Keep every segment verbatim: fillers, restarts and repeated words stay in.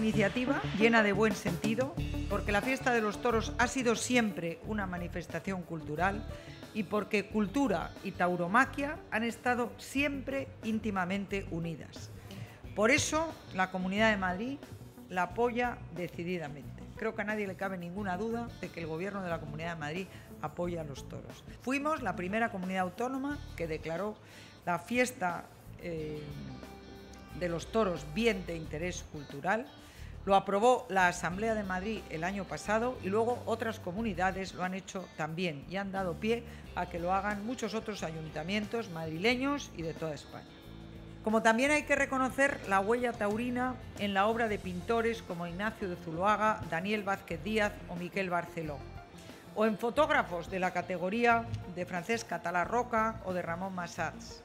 iniciativa llena de buen sentido, porque la fiesta de los toros ha sido siempre una manifestación cultural y porque cultura y tauromaquia han estado siempre íntimamente unidas. Por eso la Comunidad de Madrid la apoya decididamente. Creo que a nadie le cabe ninguna duda de que el Gobierno de la Comunidad de Madrid apoya a los toros. Fuimos la primera comunidad autónoma que declaró la fiesta eh, de los toros bien de interés cultural. Lo aprobó la Asamblea de Madrid el año pasado y luego otras comunidades lo han hecho también y han dado pie a que lo hagan muchos otros ayuntamientos madrileños y de toda España. Como también hay que reconocer la huella taurina en la obra de pintores como Ignacio de Zuloaga, Daniel Vázquez Díaz o Miquel Barceló, o en fotógrafos de la categoría de Francesc Català Roca o de Ramón Massats.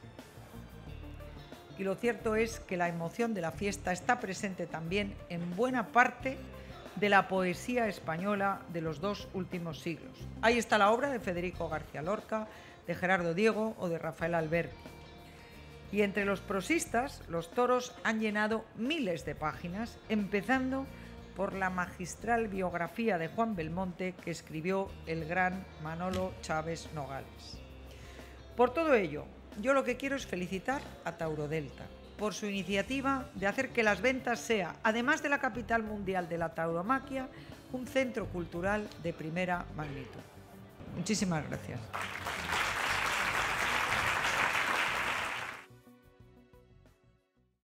Y lo cierto es que la emoción de la fiesta está presente también en buena parte de la poesía española de los dos últimos siglos. Ahí está la obra de Federico García Lorca, de Gerardo Diego o de Rafael Alberti. Y entre los prosistas, los toros han llenado miles de páginas, empezando por la magistral biografía de Juan Belmonte que escribió el gran Manolo Chávez Nogales. Por todo ello, yo lo que quiero es felicitar a Taurodelta por su iniciativa de hacer que Las Ventas sea, además de la capital mundial de la tauromaquia, un centro cultural de primera magnitud. Muchísimas gracias.